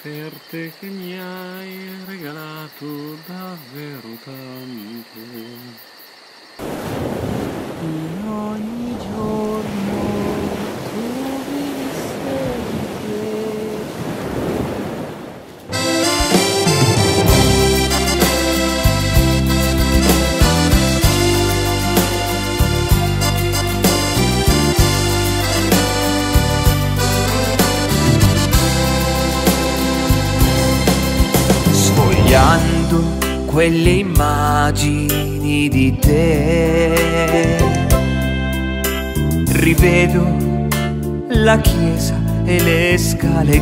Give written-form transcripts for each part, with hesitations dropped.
per te che mi hai regalato davvero tanto. In ogni giorno tu vivi sempre. Sfogliando quelle immagini di te, rivedo la chiesa e le scale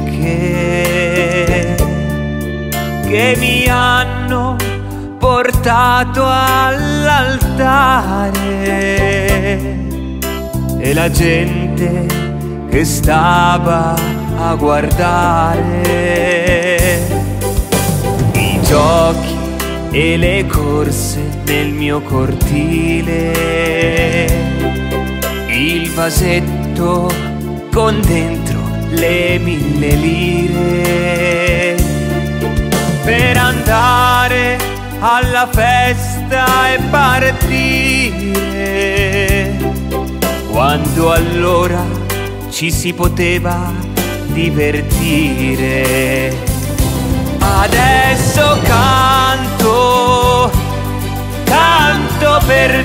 che mi hanno portato all'altare, e la gente che stava a guardare i giochi e le corse nel mio cortile, il vasetto con dentro le 1000 lire per andare alla festa e partire, quando allora ci si poteva divertire. Adesso canto, canto per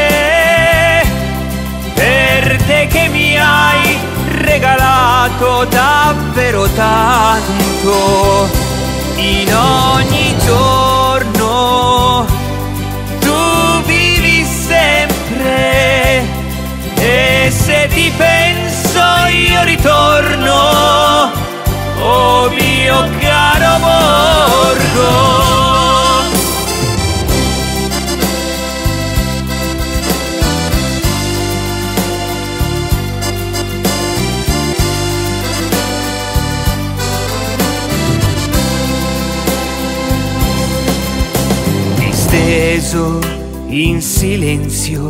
te che mi hai regalato davvero tanto. In ogni giorno tu vivi sempre, e se ti penso io ritorno, oh mio caro Borgo. Disteso in silenzio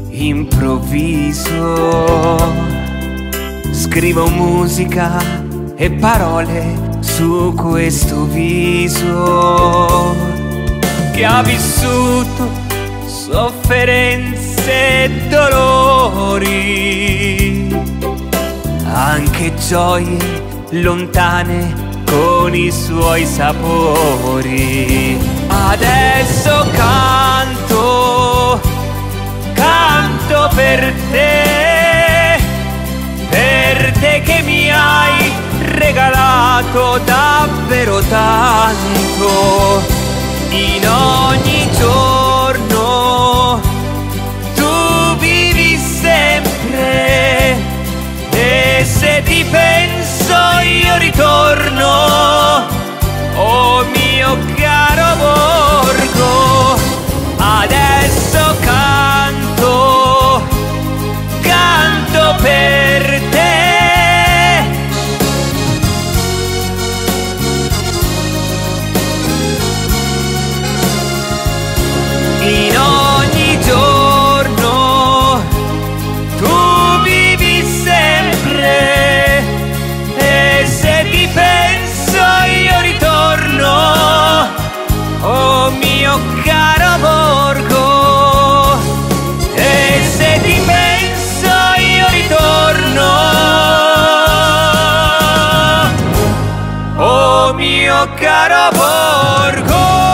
improvviso, scrivo musica e parole su questo viso che ha vissuto sofferenze e dolori, anche gioie lontane con i suoi sapori. Adesso canto, canto per te che mi hai regalato davvero tanto. In ogni giorno tu vivi sempre, e se ti penso io ritorno, oh mio caro Borgo. Adesso canto, canto per te. In ogni giorno tu vivi sempre, e se ti penso io ritorno, oh mio caro Borgo. E se ti penso io ritorno, oh mio caro Borgo.